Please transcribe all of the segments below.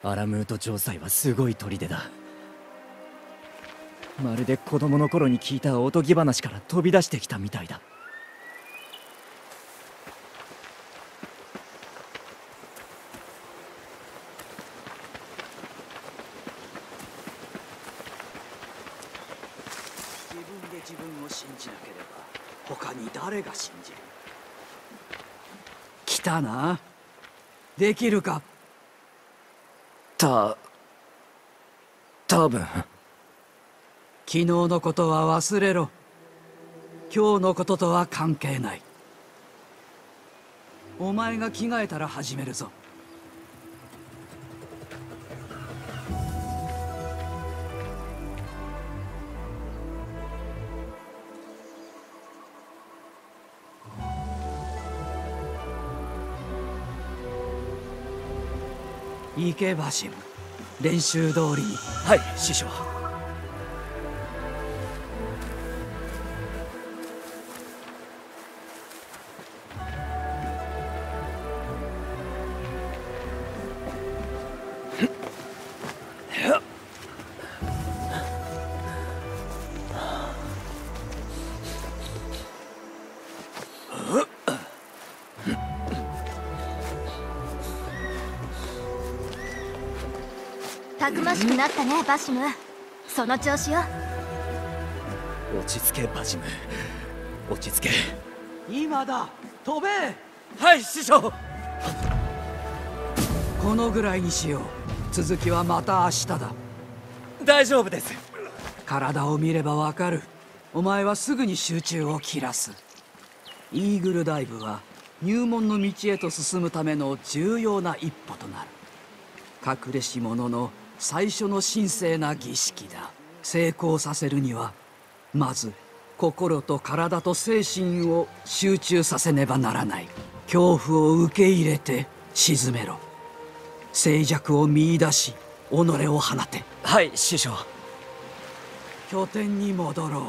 アラムート城塞はすごい砦だ。まるで子供の頃に聞いたおとぎ話から飛び出してきたみたいだ。 自分で自分を信じなければ他に誰が信じる。来たな。できるか。 多分。 昨日のことは忘れろ。今日のこととは関係ない。お前が着替えたら始めるぞ。行けバシム、練習通りに。 はい、師匠。 たくましくなったね、バシム。その調子よ。 落ち着けバジム、落ち着け。 今だ、飛べ。 はい、師匠。 このぐらいにしよう。続きはまた明日だ。 大丈夫です。 体を見ればわかる。お前はすぐに集中を切らす。イーグルダイブは入門の道へと進むための重要な一歩となる。隠れし者の最初の神聖な儀式だ。成功させるにはまず心と体と精神を集中させねばならない。恐怖を受け入れて沈めろ。静寂を見出し己を放て。 はい、師匠。 拠点に戻ろう。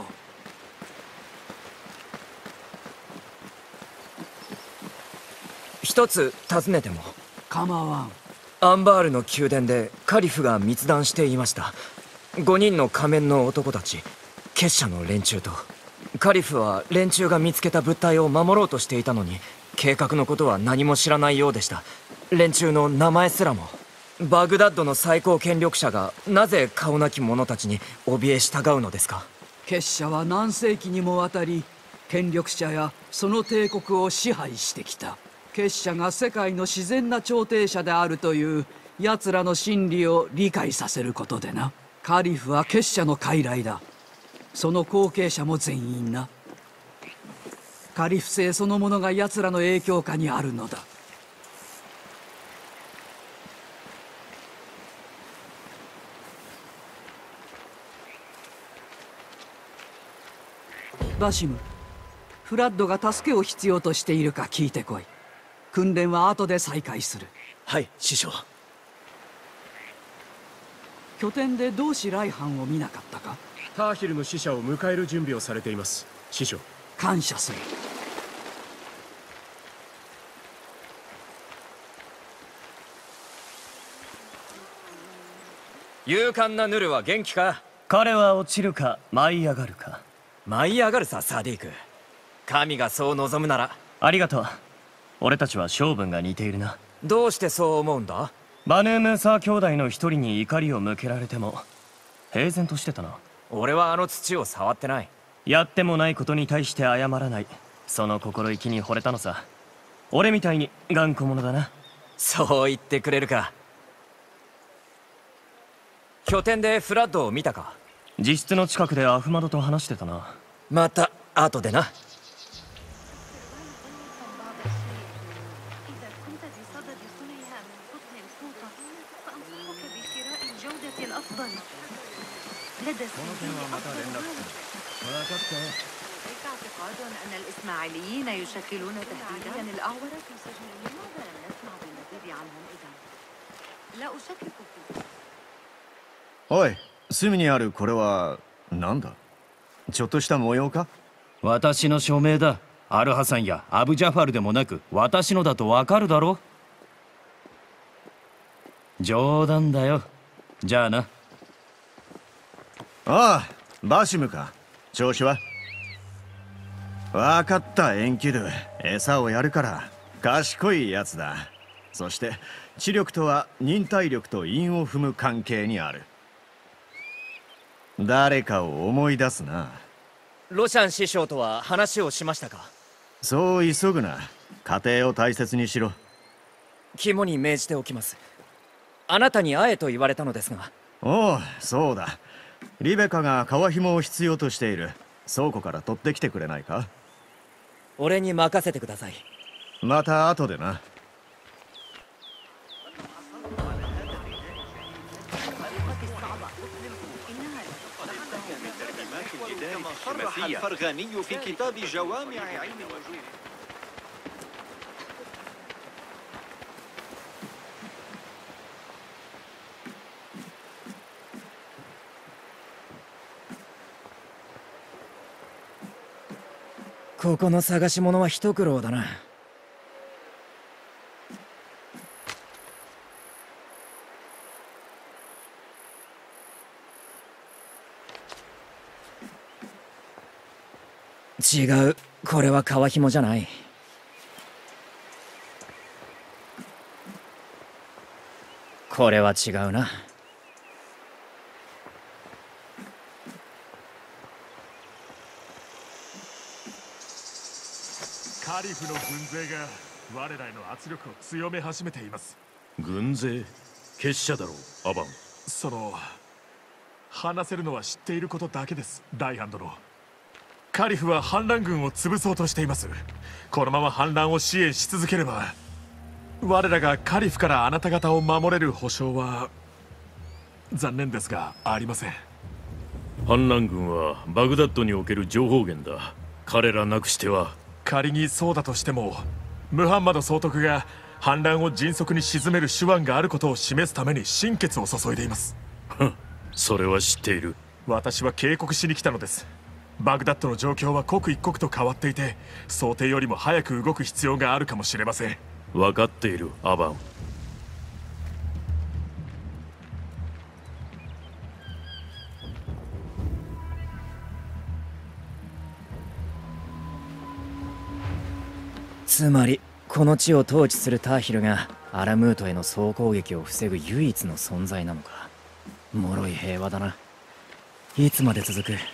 一つ尋ねても？ 構わん。 アンバールの宮殿でカリフが密談していました。5人の仮面の男たち、結社の連中と。カリフは連中が見つけた物体を守ろうとしていたのに、計画のことは何も知らないようでした。連中の名前すらも。バグダッドの最高権力者がなぜ顔なき者たちに怯え従うのですか？ 結社は何世紀にもわたり権力者やその帝国を支配してきた。結社が世界の自然な調停者であるという奴らの真理を理解させることでな。カリフは結社の傀儡だ。その後継者も全員な。カリフ制そのものが奴らの影響下にあるのだ。バシム、フラッドが助けを必要としているか聞いてこい。訓練は後で再開する。 はい、師匠。 拠点で同志来犯を見なかったか？ ターヒルの使者を迎える準備をされています、師匠。 感謝する。 勇敢なヌルは元気か？ 彼は落ちるか舞い上がるか。 舞い上がるさ、サディーク。神がそう望むなら。 ありがとう。俺たちは性分が似ているな。 どうしてそう思うんだ？ バヌームーサー兄弟の一人に怒りを向けられても平然としてたな。 俺はあの土を触ってない。 やってもないことに対して謝らない、その心意気に惚れたのさ。俺みたいに頑固者だな。 そう言ってくれるか。拠点でフラッドを見たか？ 自室の近くでアフマドと話してたな。 また後でな。 おい、隅にあるこれは何だ？ちょっとした模様か？ 私の署名だ。アルハサンやアブジャファルでもなく私のだとわかるだろ。 冗談だよ。じゃあな。 ああ、バシムか。調子は？わかった、エンキドゥ。餌をやるから。賢いやつだ。そして知力とは忍耐力と韻を踏む関係にある。誰かを思い出すな。 ロシャン師匠とは話をしましたか？ そう急ぐな。家庭を大切にしろ。 肝に銘じておきます。あなたに会えと言われたのですが。 おう、そうだ。リベカが革紐を必要としている。倉庫から取ってきてくれないか？ 俺に任せてください。 また後でな。 صرح الفرغاني في كتاب جوامع عين الوجوه. ここの探し物は一苦労だな。違う、これは革紐じゃない。これは違うな。 カリフの軍勢が我らへの圧力を強め始めています。 軍勢？結社だろう、アバン。 話せるのは知っていることだけです、大ハン殿。カリフは反乱軍を潰そうとしています。このまま反乱を支援し続ければ、我らがカリフからあなた方を守れる保証は残念ですがありません。 反乱軍はバグダッドにおける情報源だ。彼らなくしては。 仮にそうだとしても、ムハンマド総督が反乱を迅速に鎮める手腕があることを示すために心血を注いでいます。 それは知っている。 私は警告しに来たのです。バグダッドの状況は刻一刻と変わっていて、想定よりも早く動く必要があるかもしれません。 分かっている、アバン。 つまりこの地を統治するターヒルがアラムートへの総攻撃を防ぐ唯一の存在なのか。脆い平和だな。いつまで続く？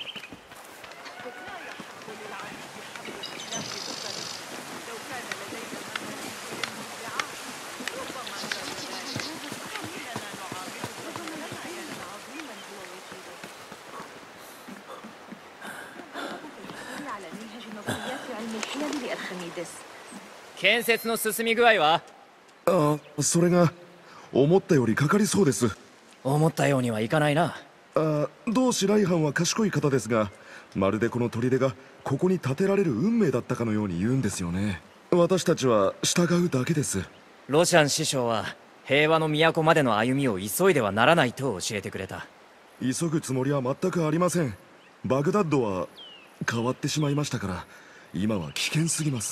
建設の進み具合は？ それが思ったよりかかりそうです。 思ったようにはいかないな。 同志来藩は賢い方ですが、まるでこの砦がここに建てられる運命だったかのように言うんですよね。私たちは従うだけです。 ロシャン師匠は平和の都までの歩みを急いではならないと教えてくれた。 急ぐつもりは全くありません。バグダッドは変わってしまいましたから、今は危険すぎます。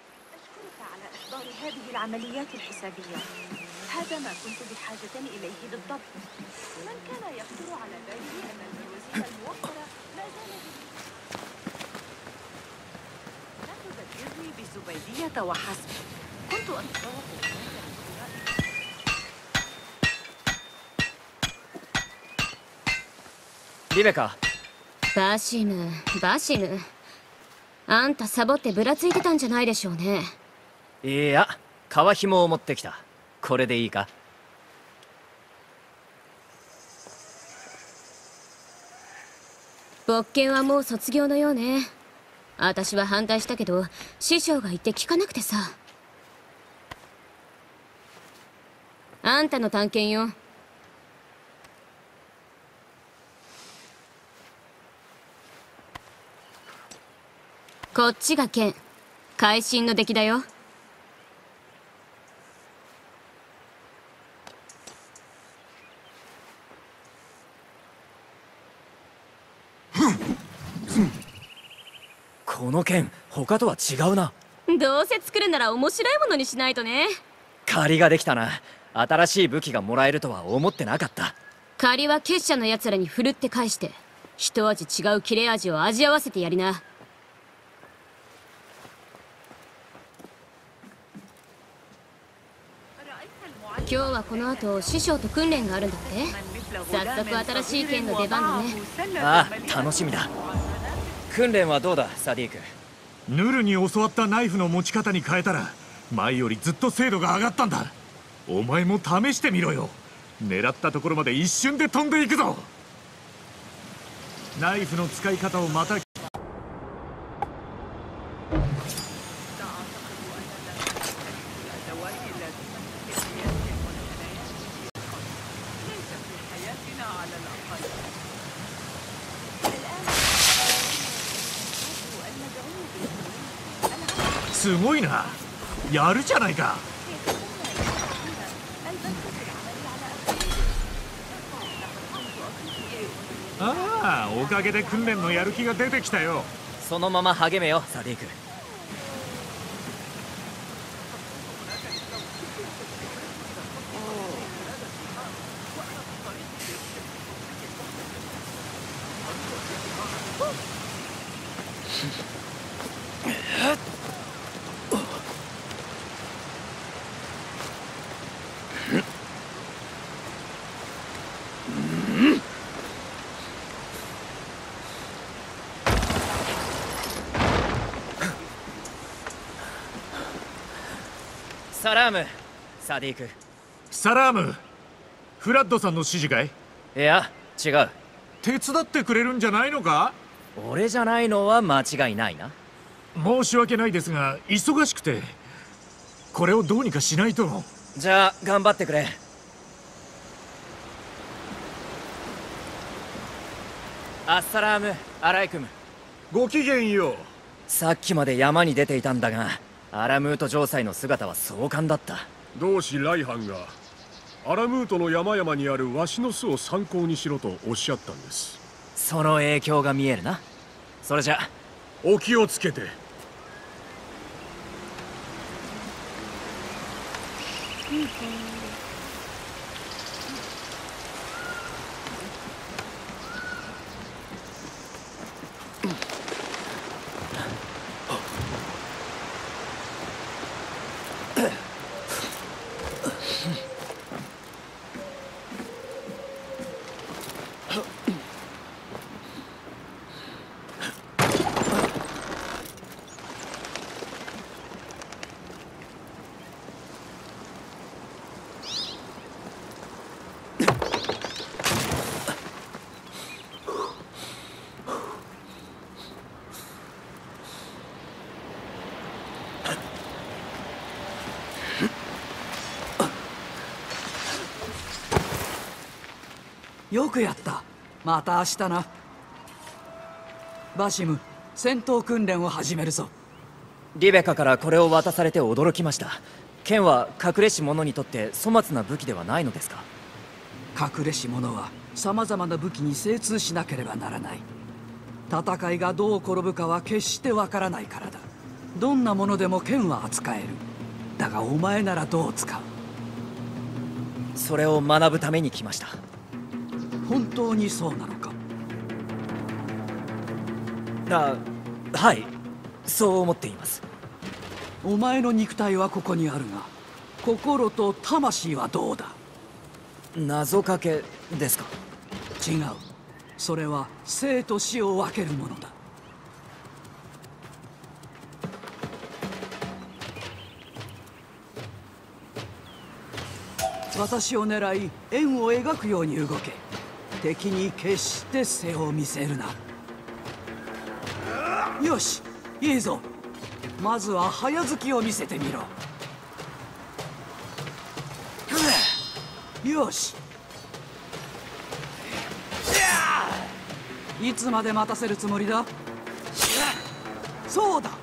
العمليات الحسابية هذا ما كنت بحاجة إليه بالضبط. من كان يخطر على باله أن البروزين الموفرة لا زالت لا تذكرني بالزبيدية وحسب. كنت أتفوق リベカ。 バシム、あんたサボってぶらついてたんじゃないでしょうね。 いや、革紐を持ってきた。これでいいか？ 勃剣はもう卒業のようね。私は反対したけど師匠が言って聞かなくてさ。あんたの探検よ。こっちが剣。会心の出来だよ。 この剣、他とは違うな。 どうせ作るなら面白いものにしないとね。 借りができたな。 新しい武器がもらえるとは思ってなかった。 借りは結社の奴らに振るって返して一味違う切れ味を味合わせてやりな。今日はこの後師匠と訓練があるんだって。早速新しい剣の出番だね。 ああ、楽しみだ。訓練はどうだサディーク。 ヌルに教わったナイフの持ち方に変えたら前よりずっと精度が上がったんだ。お前も試してみろよ。狙ったところまで一瞬で飛んでいくぞ。ナイフの使い方をまたすごいな。やるじゃないか。ああ、おかげで訓練のやる気が出てきたよ。 そのまま励めよサディーク。サラーム、サディーク。 サラーム、フラッドさんの指示かい？ いや、違う。 手伝ってくれるんじゃないのか？ 俺じゃないのは間違いないな。 申し訳ないですが忙しくてこれをどうにかしないと。 じゃあ頑張ってくれ。アッサラームアライクム。 ごきげんよう。 さっきまで山に出ていたんだがアラムート城塞の姿は壮観だった。 同志ライハンがアラムートの山々にあるワシの巣を参考にしろとおっしゃったんです。 その影響が見えるな。それじゃお気をつけて。 よくやった。また明日な。バシム、戦闘訓練を始めるぞ。 リベカからこれを渡されて驚きました。剣は隠れし者にとって粗末な武器ではないのですか？ 隠れし者はさまざまな武器に精通しなければならない。戦いがどう転ぶかは決してわからないからだ。どんなものでも剣は扱える。だがお前ならどう使う？ それを学ぶために来ました。 本当にそうなのか？ はい、そう思っています。 お前の肉体はここにあるが心と魂はどうだ？ 謎かけですか？ 違う。それは生と死を分けるものだ。私を狙い円を描くように動け。敵に決して背を見せるな。よし、いいぞ。まずは早突きを見せてみろ。よし。いつまで待たせるつもりだ？そうだ。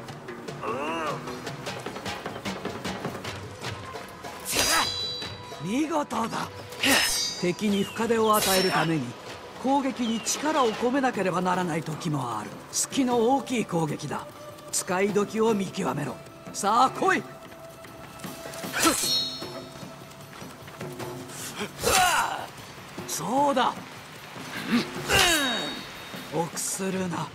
見事だ。敵に深手を与えるために攻撃に力を込めなければならない時もある。隙の大きい攻撃だ。使い時を見極めろ。さあ来い。 そうだ。臆するな。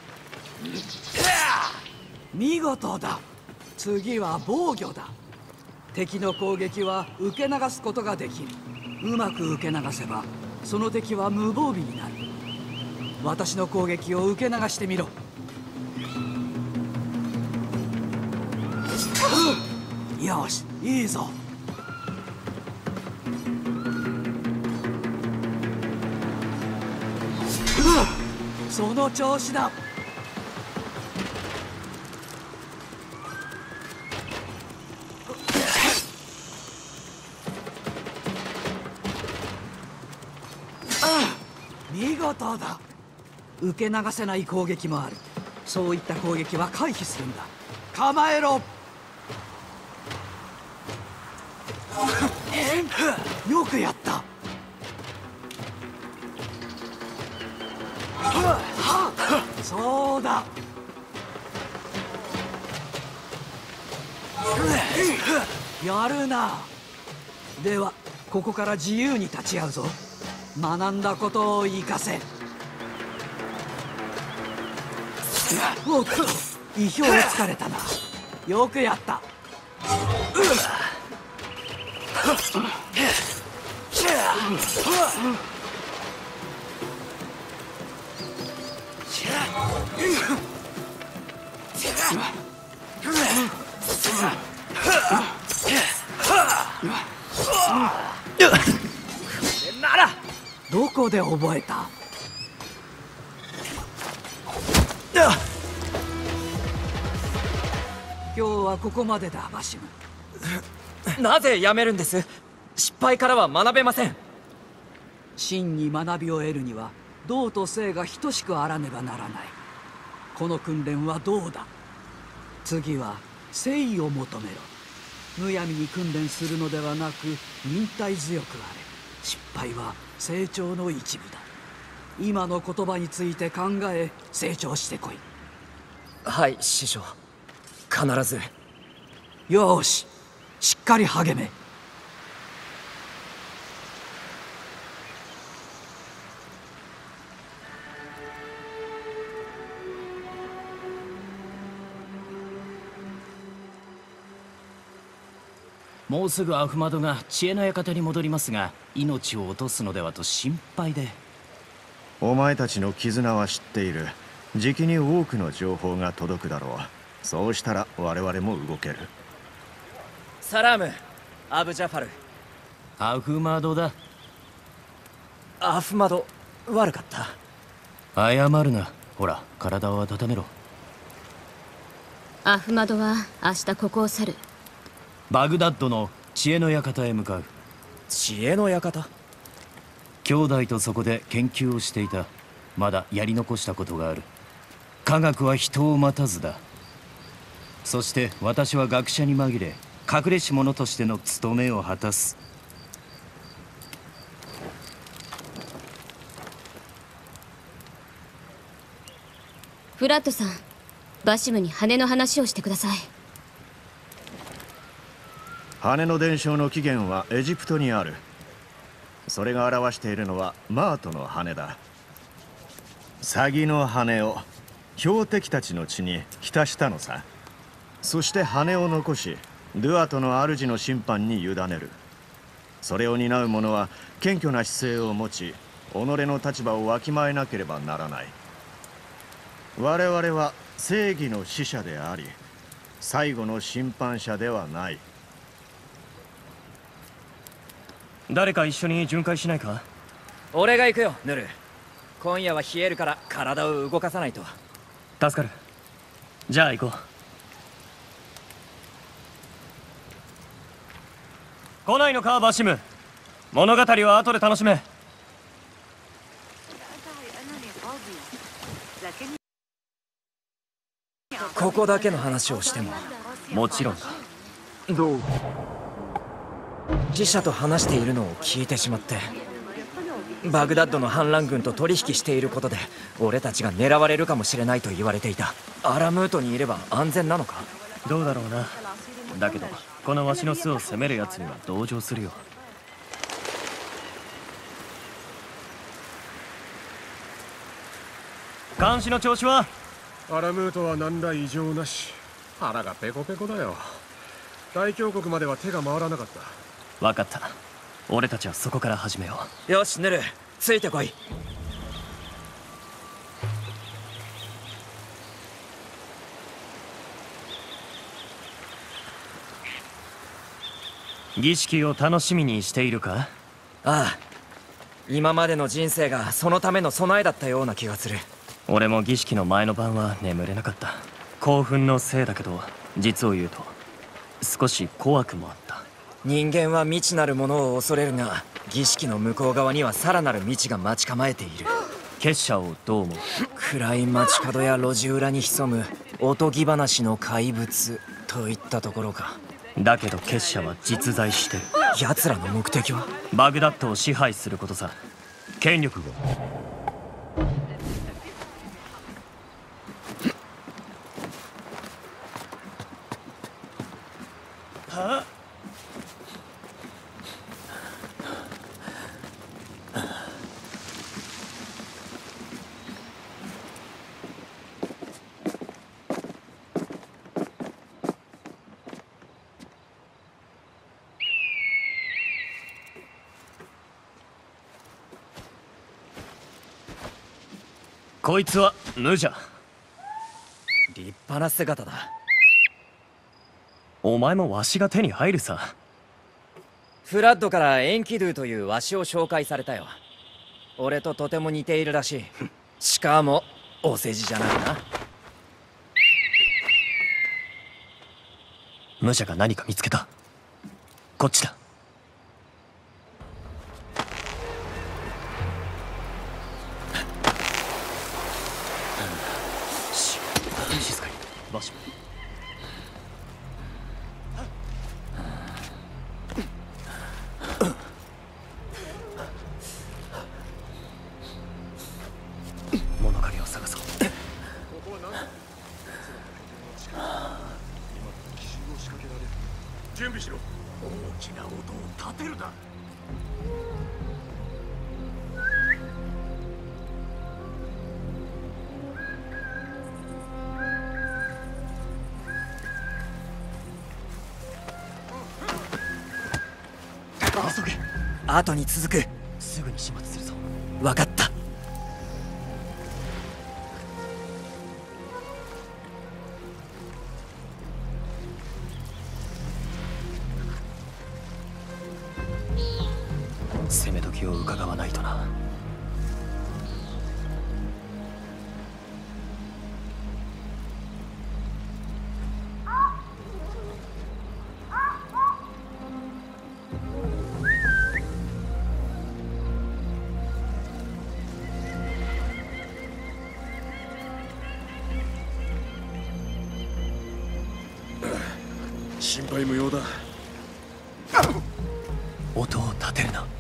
見事だ。次は防御だ。敵の攻撃は受け流すことができる。うまく受け流せばその敵は無防備になる。私の攻撃を受け流してみろ。よし、いいぞ。その調子だ。見事だ。受け流せない攻撃もある。そういった攻撃は回避するんだ。構えろ。よくやった。そうだ。やるな。ではここから自由に立ち会うぞ。学んだことを生かせ。おっと、意表をつかれたな。よくやった。ならどこで覚えた？今日はここまでだ、バシム。 なぜやめるんです？失敗からは学べません。 真に学びを得るには道と生が等しくあらねばならない。この訓練は道だ。次は誠意を求めろ。むやみに訓練するのではなく忍耐強くあれ。失敗は成長の一部だ。今の言葉について考え成長してこい。 はい、師匠。必ず。 よし、しっかり励め。 もうすぐアフマドが知恵の館に戻りますが、命を落とすのではと心配で。 お前たちの絆は知っている。じきに多くの情報が届くだろう。そうしたら我々も動ける。 サラーム、アブジャファル。 アフマドだ。 アフマド、悪かった。 謝るな。ほら、体を温めろ。 アフマドは明日ここを去る。 バグダッドの知恵の館へ向かう。 知恵の館？ 兄弟とそこで研究をしていた。まだやり残したことがある。科学は人を待たずだ。そして私は学者に紛れ、隠れし者としての務めを果たす。 フラットさん、バシムに羽の話をしてください。 羽の伝承の起源はエジプトにある。それが表しているのはマートの羽だ。サギの羽を標的たちの血に浸したのさ。そして羽を残しドゥアトの主の審判に委ねる。それを担う者は謙虚な姿勢を持ち、己の立場をわきまえなければならない。我々は正義の使者であり、最後の審判者ではない。 誰か一緒に巡回しないか？ 俺が行くよ、ヌル。今夜は冷えるから体を動かさないと。 助かる。じゃあ行こう。来ないのか、バシム。物語は後で楽しめ。 ここだけの話をしても。 もちろんだ。 どう？死者と話しているのを聞いてしまって。バグダッドの反乱軍と取引していることで俺たちが狙われるかもしれないと言われていた。アラムートにいれば安全なのか？ どうだろうな。だけどこのワシの巣を攻めるやつには同情するよ。 監視の調子は？ アラムートは何ら異常なし。腹がペコペコだよ。大峡谷までは手が回らなかった。 分かった。俺たちはそこから始めよう。よしヌル、ついてこい。 儀式を楽しみにしているか？ ああ、今までの人生がそのための備えだったような気がする。 俺も儀式の前の晩は眠れなかった。興奮のせいだけど、実を言うと少し怖くもあった。 人間は未知なるものを恐れるが、儀式の向こう側にはさらなる未知が待ち構えている。 結社をどう思う？ 暗い街角や路地裏に潜むおとぎ話の怪物といったところか。 だけど結社は実在してる。 奴らの目的はバグダッドを支配することさ。権力を。はあ？こいつは無じゃ。 立派な姿だ。 お前もわしが手に入るさ。 フラッドからエンキドゥというわしを紹介されたよ。俺ととても似ているらしい。しかもお世辞じゃないな。 無者が何か見つけた。こっちだ。静かに。バシム。物陰を探そう。 準備しろ。 大きな音を立てるな。 急げ。後に続く。 すぐに始末するぞ。 分かった。 攻め時を伺わないとな。 心配無用だ。 音を立てるな。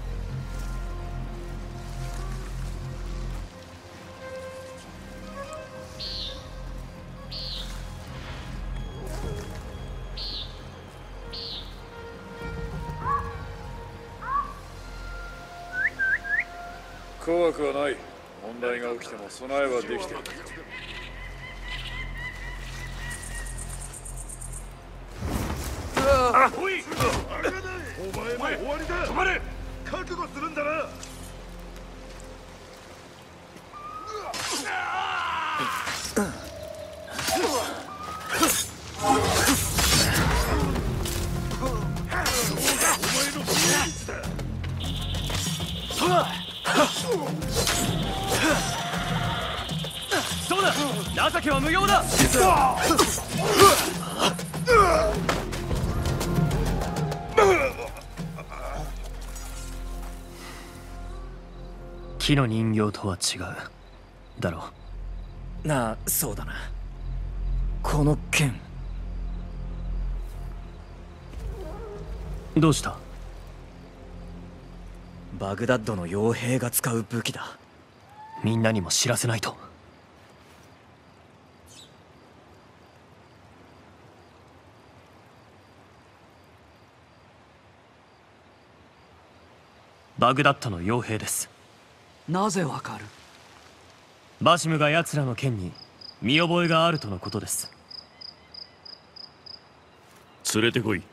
怖くはない。問題が起きても備えはできている。 あ、おい！お前も終わりだ。止まれ！覚悟するんだな。 そうだ！情けは無用だ！木の人形とは違うだろう。なあ、そうだな。この剣、 どうした？ バグダッドの傭兵が使う武器だ。 みんなにも知らせないと。バグダッドの傭兵です。 なぜわかる？ バシムが奴らの剣に見覚えがあるとのことです。 連れてこい。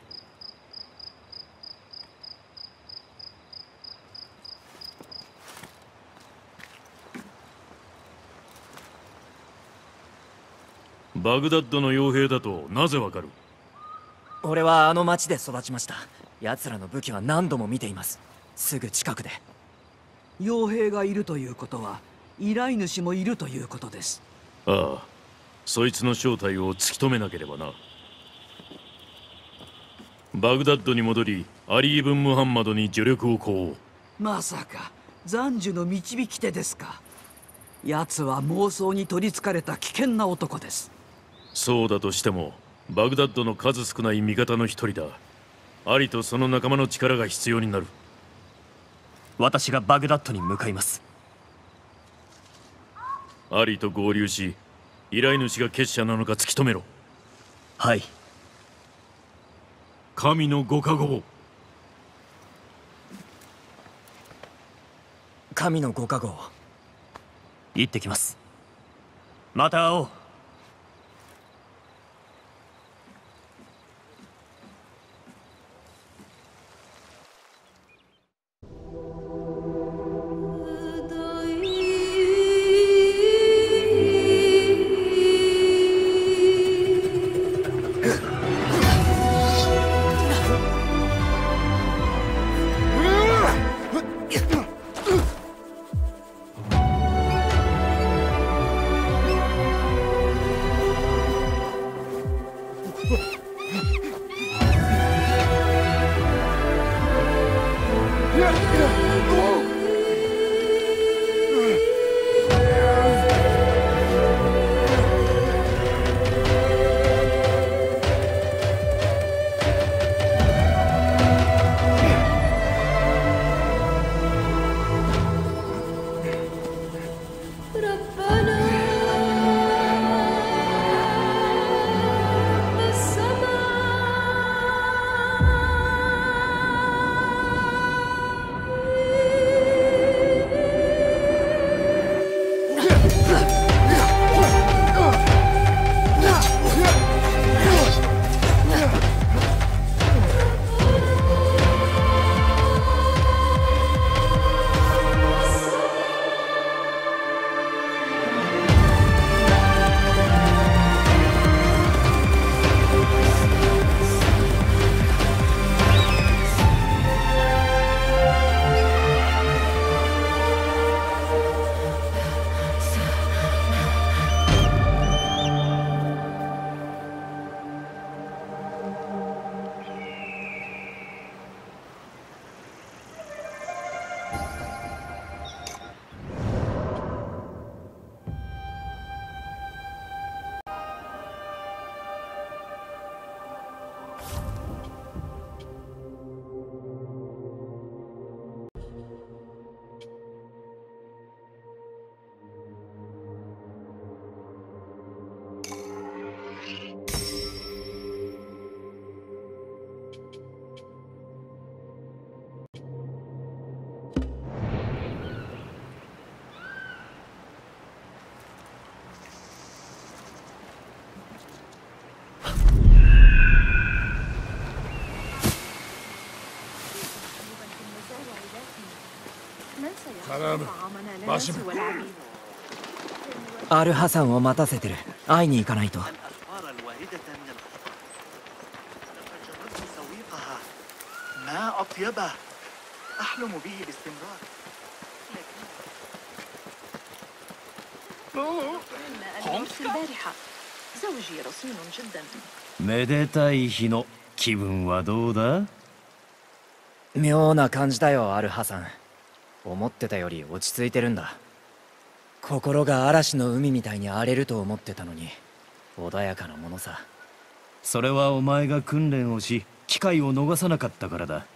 バグダッドの傭兵だとなぜわかる？ 俺はあの町で育ちました。奴らの武器は何度も見ています。すぐ近くで。 傭兵がいるということは依頼主もいるということです。 ああ、そいつの正体を突き止めなければな。バグダッドに戻りアリーブン・ムハンマドに助力を請おう。 まさか斬首の導き手ですか。奴は妄想に取りつかれた危険な男です。 そうだとしてもバグダッドの数少ない味方の一人だ。アリとその仲間の力が必要になる。 私がバグダッドに向かいます。 アリと合流し、依頼主が結社なのか突き止めろ。 はい。 神のご加護を。 神のご加護を。 行ってきます。また会おう。 バシム。 アルハサンを待たせてる。会いに行かないと。 めでたい日の気分はどうだ？ 妙な感じだよ、アルハサン。思ってたより落ち着いてるんだ。心が嵐の海みたいに荒れると思ってたのに穏やかなものさ。 それはお前が訓練をし機会を逃さなかったからだ。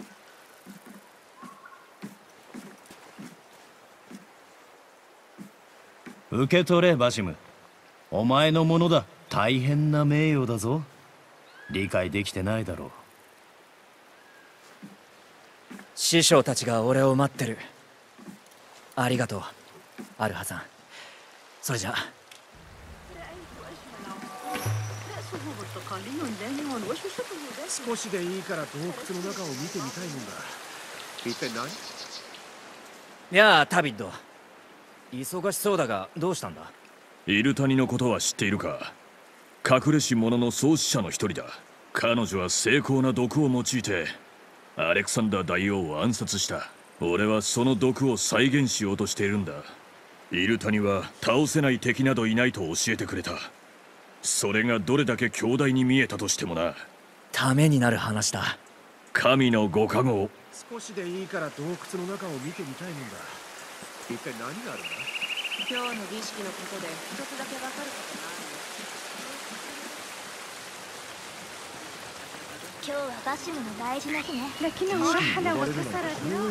受け取れバシム。お前のものだ。大変な名誉だぞ。理解できてないだろう。 師匠たちが俺を待ってる。ありがとう、アルハさん。 それじゃ。 少しでいいから洞窟の中を見てみたいもんだ。一体何？ やあタビッド、忙しそうだがどうしたんだ？ イルタニのことは知っているか？隠れし者の創始者の一人だ。彼女は精巧な毒を用いてアレクサンダー大王を暗殺した。俺はその毒を再現しようとしているんだ。イルタニは倒せない敵などいないと教えてくれた。それがどれだけ強大に見えたとしてもな。 ためになる話だ。 神のご加護。 少しでいいから洞窟の中を見てみたいもんだ。一体何があるんだ？ 今日の儀式のことで一つだけわかることがあるよ。 今日はバシムの大事な日ね。 光なことだ。私も彼みたいにもっと訓練し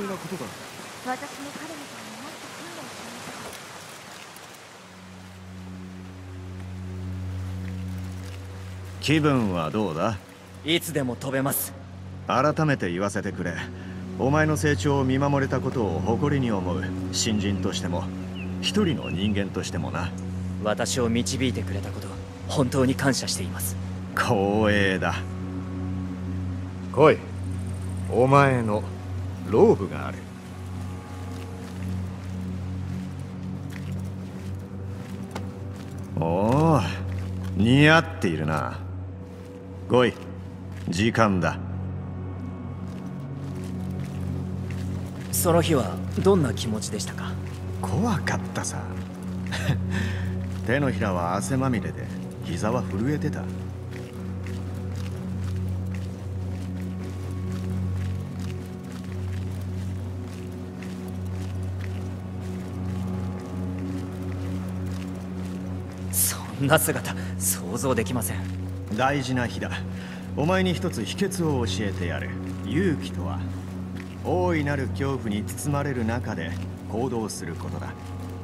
気分はどうだ？ いつでも飛べます。 改めて言わせてくれ。お前の成長を見守れたことを誇りに思う。新人としても一人の人間としてもな。 私を導いてくれたこと本当に感謝しています。 光栄だ。来い。お前のローブがある。おお、似合っているな。来い、時間だ。 その日はどんな気持ちでしたか？ 怖かったさ。手のひらは汗まみれで膝は震えてた。 そんな姿想像できません。 大事な日だ。お前に一つ秘訣を教えてやる。勇気とは大いなる恐怖に包まれる中で行動することだ。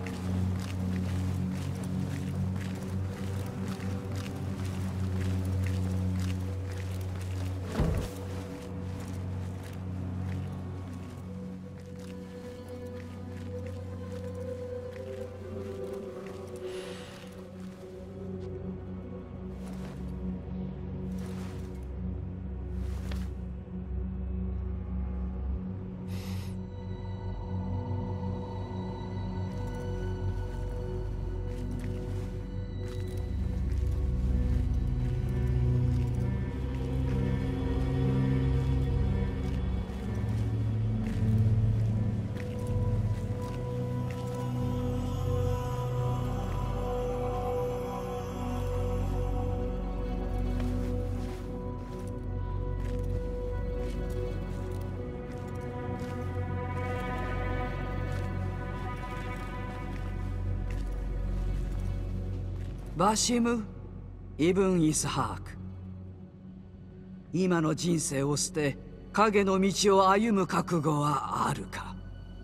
バシム・イブン・イスハーク、今の人生を捨て影の道を歩む覚悟はあるか？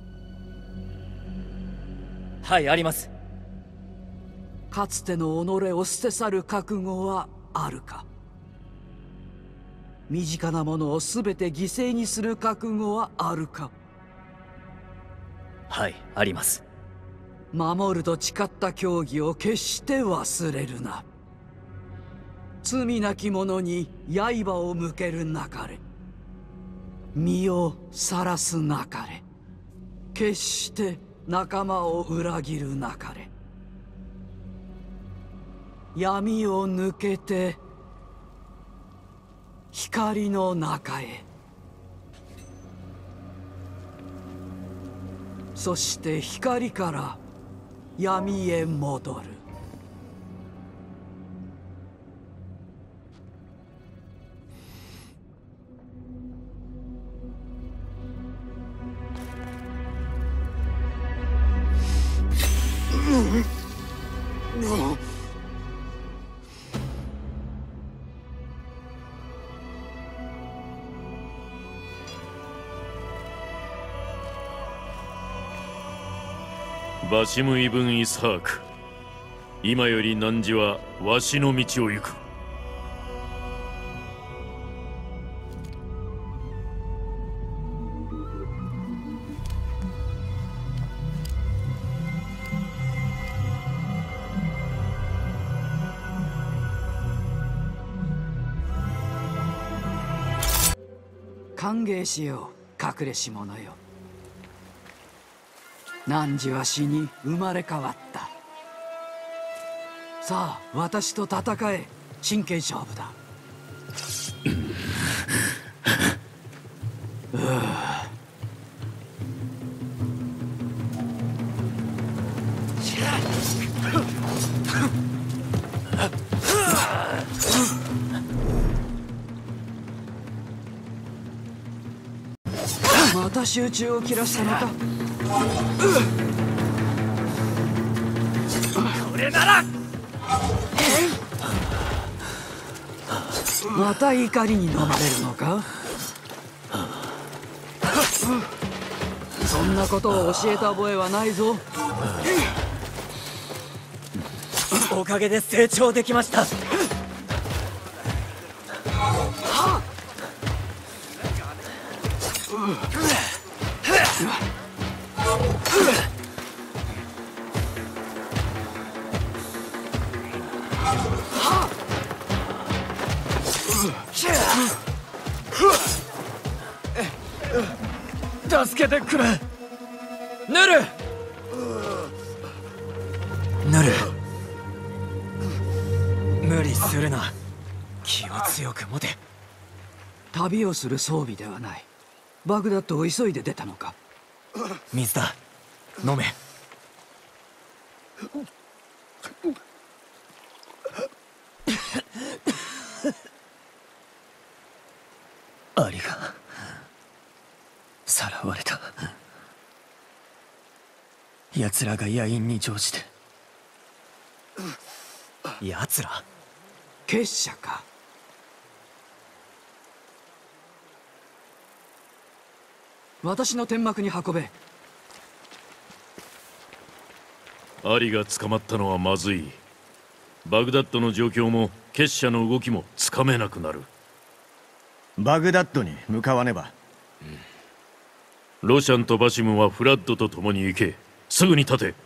はい、あります。 かつての己を捨て去る覚悟はあるか？身近なものを全て犠牲にする覚悟はあるか？ はい、あります。 守ると誓った教義を決して忘れるな。罪なき者に刃を向けるなかれ。身を晒すなかれ。決して仲間を裏切るなかれ。闇を抜けて光の中へ。そして光から闇へ戻る。 バシム・イブン・イスハーク、今より汝はわしの道を行く。 歓迎しよう、隠れし者よ。汝は死に生まれ変わった。さあ私と戦え。真剣勝負だ。また集中を切らしたのか。 これならまた怒りに飲まれるのか。そんなことを教えた覚えはないぞ。 おかげで成長できました。助けてくれ、ヌル。ヌル、無理するな。気を強く持て。 旅をする装備ではない。バグダッドを急いで出たのか。 水だ、飲め。アリがさらわれた。奴らが野因に乗じて。奴ら？ 結社か。私の天幕に運べ。 アリが捕まったのはまずい。バグダッドの状況も結社の動きもつかめなくなる。 バグダッドに向かわねば。 ロシャンとバシムはフラッドと共に行け。すぐに立て。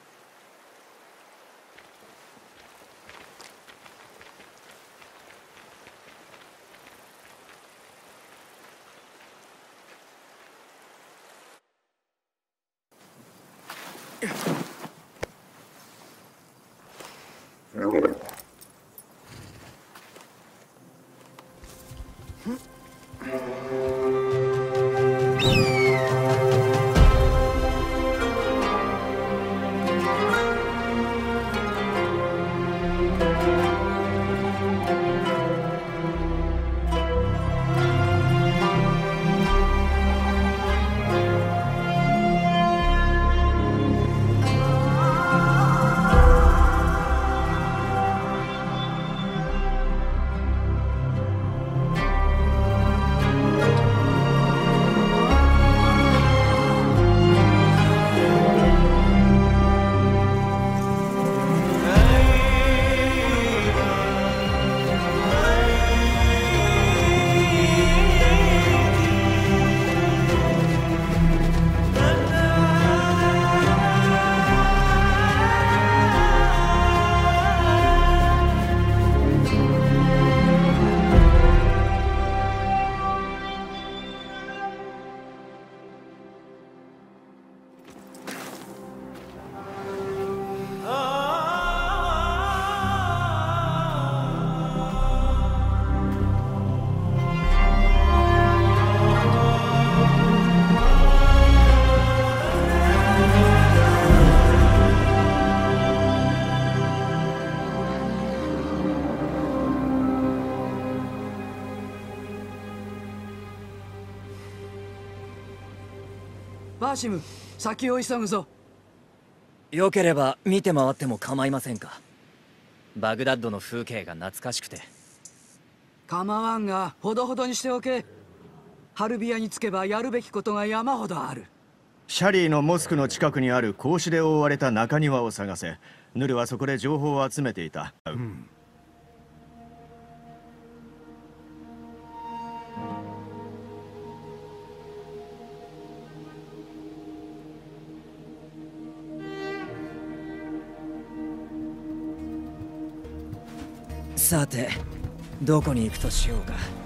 バーシム、先を急ぐぞ。 よければ見て回っても構いませんか。バグダッドの風景が懐かしくて。 構わんが、ほどほどにしておけ。ハルビアに着けばやるべきことが山ほどある。 シャリーのモスクの近くにある格子で覆われた中庭を探せ。ヌルはそこで情報を集めていた。 さて、どこに行くとしようか。